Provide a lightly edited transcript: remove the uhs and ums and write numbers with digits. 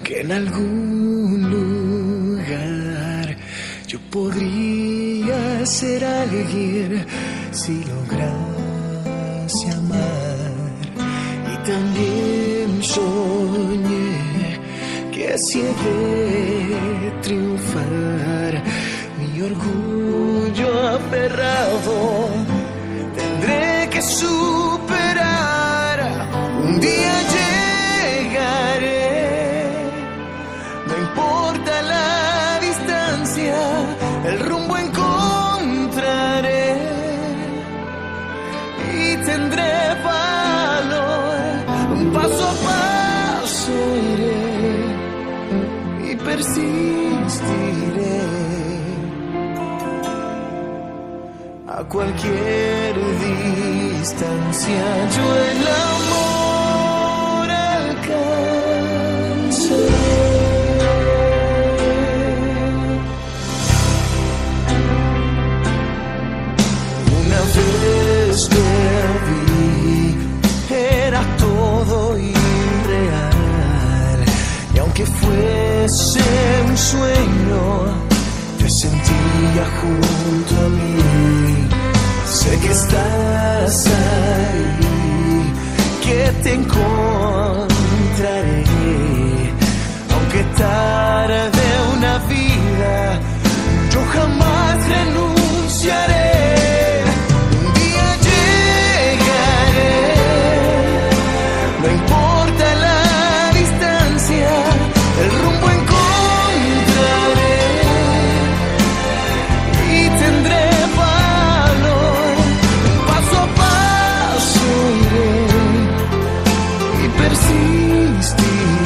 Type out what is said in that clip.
que en algún lugar yo podría ser alguien si lograse amar. Y también soñé que si he de triunfar, mi orgullo aferrado tendré que superar. Un día llegaré, no importa la distancia, el rumbo encontraré y tendré valor. Paso a paso iré y persistiré. A cualquier distancia yo el amor alcanzaré. Una vez te vi, era todo irreal, y aunque fuese un sueño, te sentía junto a mí. Sé que estás ahí, que te encontraré, aunque tarde una vida, yo jamás renunciaré. Un día llegaré, no importa la distancia, el rumbo encontraré y tendré valor. Paso a paso iré y persistiré.